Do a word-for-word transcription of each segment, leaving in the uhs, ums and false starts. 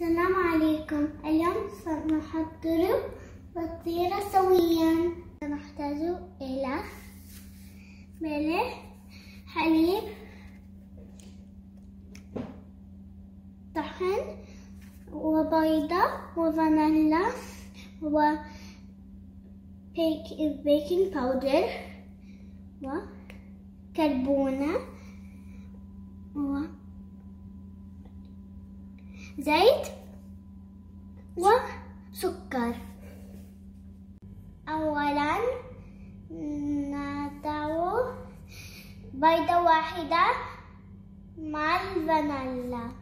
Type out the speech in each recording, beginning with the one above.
السلام عليكم. اليوم سنحضر فطيرة سويا. سنحتاج إلى ملح، حليب، طحين، وبيضة، وفانيلا، وبيكنج باودر، وكربونة، وزيت، وسكر. أولا نضع بيضة واحدة مع الفانيلا،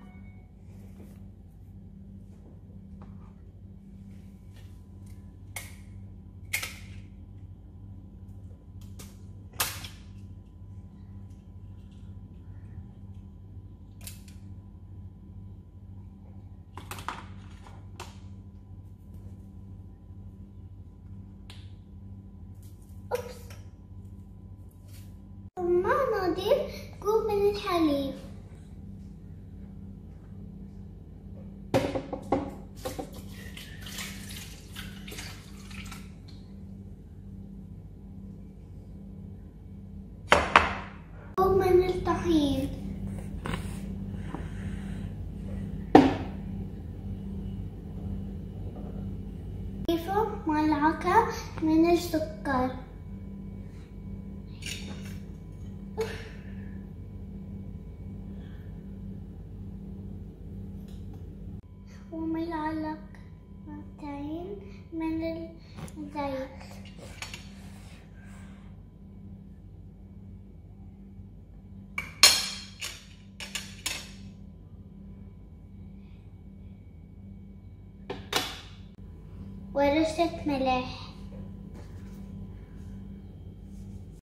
ثم نضيف كوب من الحليب. كوب من الطحين. نضيف ملعقة من السكر. وملعقتين من الزيت. ورشة ملح.